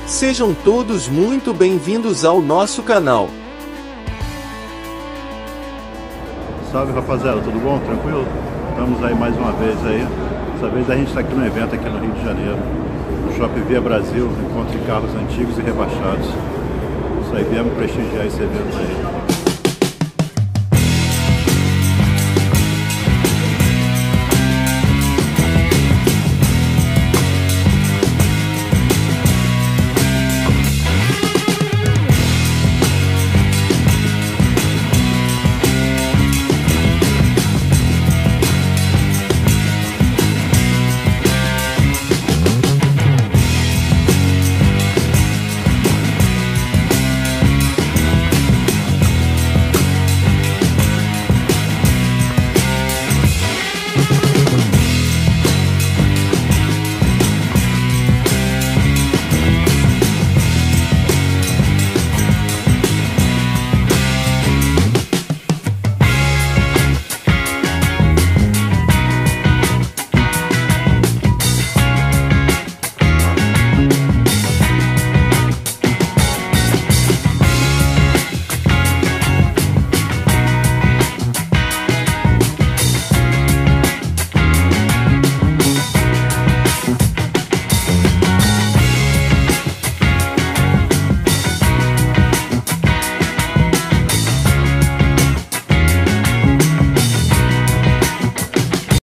Sejam todos muito bem-vindos ao nosso canal. Salve, rapaziada, tudo bom? Tranquilo? Estamos aí mais uma vez aí. Dessa vez a gente está aqui no evento aqui no Rio de Janeiro, no Shopping Via Brasil, encontro de carros antigos e rebaixados. Isso aí, viemos prestigiar esse evento aí.